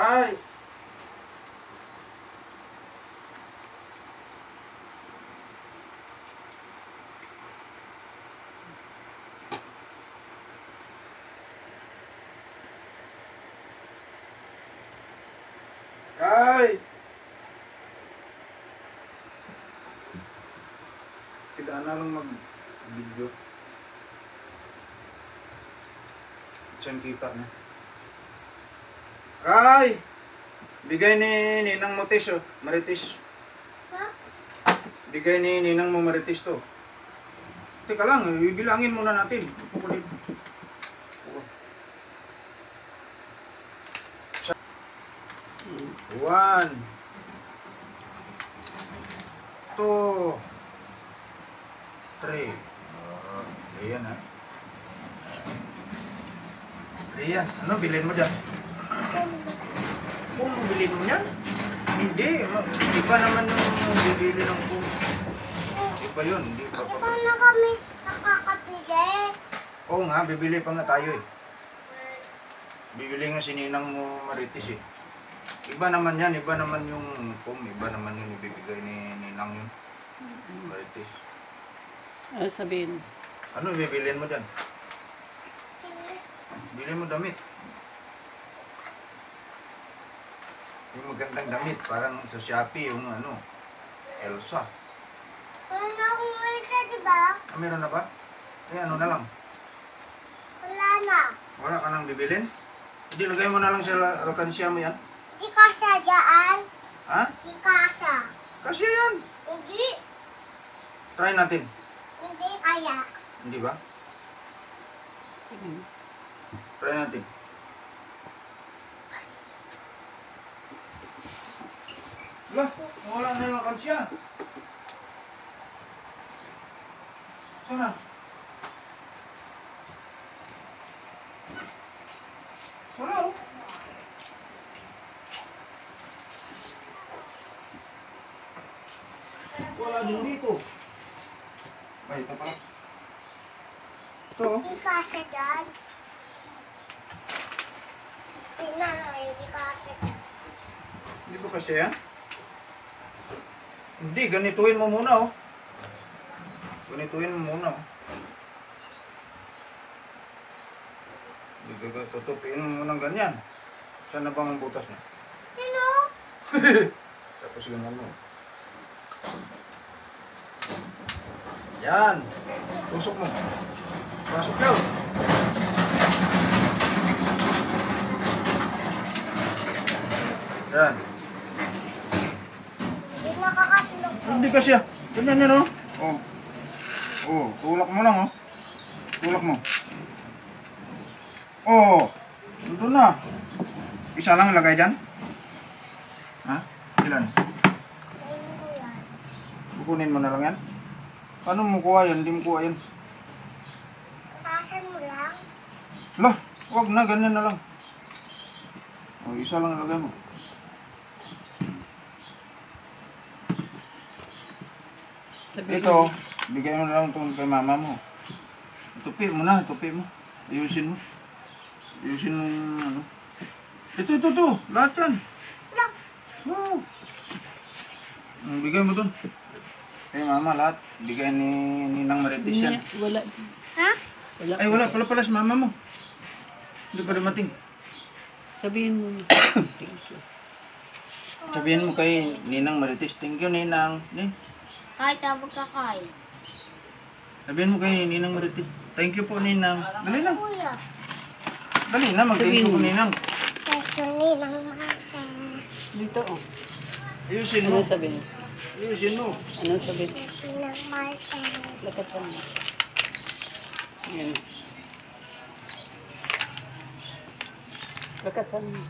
Kay! Kay! Kailangan na lang mag-video. Saan kita na? Kay! Bigay ni Ninang Motis, oh. Maritis. Ha? Bigay ni Ninang mo Maritis to. Teka lang, bibilangin muna natin. Pukulit. 1, 2, 3. Ayan ha. Ayan, ano bilhin mo dyan? Kung bilhin mo yan? Hindi, iba naman yung bibili ng kung. Iba yun, hindi pa. Ikaw na kami nakakapili. Oo nga, bibili pa nga tayo eh. Bibili nga si Ninang mo Maritis eh. Iba naman yan, iba naman yung kung, iba naman yung ibibigay ni Ninang yun. Maritis. Ano sabihin? Ano bibilin mo dyan? Bilhin mo damit. Yung magandang damit, parang sa Shopee, yung ano, Elsa. Wala akong Elsa, diba? Ah, meron na ba? Eh, ano na lang? Wala na. Wala ka nang bibilin? Hindi, lagay mo na lang sa alkansya mo yan. Di kasya dyan. Ha? Di kasya. Kasi yan. Hindi. Try natin. Hindi kaya. Hindi ba? Try natin. Lah, wala na yung alkansya. Sana? Wala oh. Wala din dito. Ay, ito pala. Ito oh. Di kasya dyan. Tingnan mo, hindi kasya dyan. Hindi ba kasi yan? Hindi, ganituhin mo muna oh. Ganituhin mo muna oh. Tutupin mo ng ganyan. Saan na bang ang butas niya? Sino? Tapos ganyan mo. Yan. Tusok mo. Pasok daw. Yan. Hindi makakasulog ko. Hindi kasi ah. Ganyan yan oh. Oh. Oh, tulak mo lang oh. Tulak mo. Oh. Ito na. Isa lang lagay dyan? Ha? Ilan? Ayun ko yan. Kukunin mo na lang yan? Paano mo kuha yan? Hindi mo kuha yan. Tasan mo lang. Lah, wag na. Ganyan na lang. Oh, isa lang lagay mo. Sabihin Ito, bigay mo na lang ito kay mama mo. Tupi mo na, tupi mo. Ayusin mo. Ayusin mo yung ano. Ito. Lahat yan. Lang. Wow. Bigay mo dun. Kay mama lahat. Bigay ni Ninang Maritis yan. Wala. Ha? Wala. Ay, wala pala si mama mo. Hindi pa dumating. Sabihin mo. Thank you. Sabihin mo kay Ninang Maritis. Thank you, Ninang. Kahit abog ka kay. Sabihin mo kay Ninang Maritis. Thank you po, Ninang. Dali na. Kuya. Dali na, mag-thank you po, Ninang. Tesoni ng masa. Dito oh. Ayusin Ano mo. sabihin? Ayusin mo. Ano sabihin? Tesoni ng masa. Lakasan mo. Yan. Lakasan mo.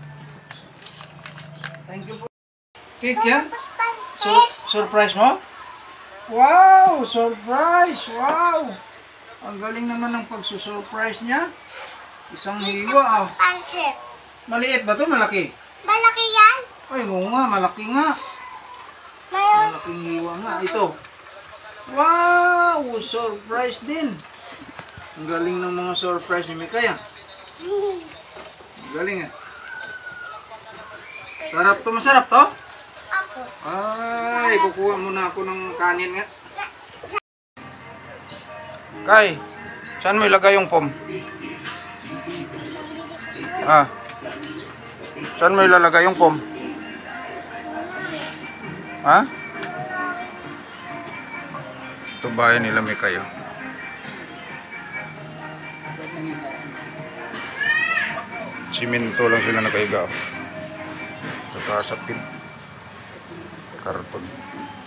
Thank you po. Cake yan? Pansit. Surprise mo? Wow! Surprise! Wow! Ang galing naman ng pagsusurprise niya. Isang hiwa ah. Pansit. Maliit ba to? Malaki? Malaki yan? Ay, oo nga. Malaki nga. Mayroon. Malaking hiwa nga. Ito. Wow! Surprise din. Ang galing ng mga surprise ni Mikay ah. Ang galing ah. Sarap to, masarap to? Ako. Ay, kukuha muna ako ng kanin nga. Kay, saan mo ilagay yung pom? Ah. Saan mo ilalagay yung pom? Ha? Ito bahay nila may kayo. Simento lang sila nakaiga. Saka sapin. Karton.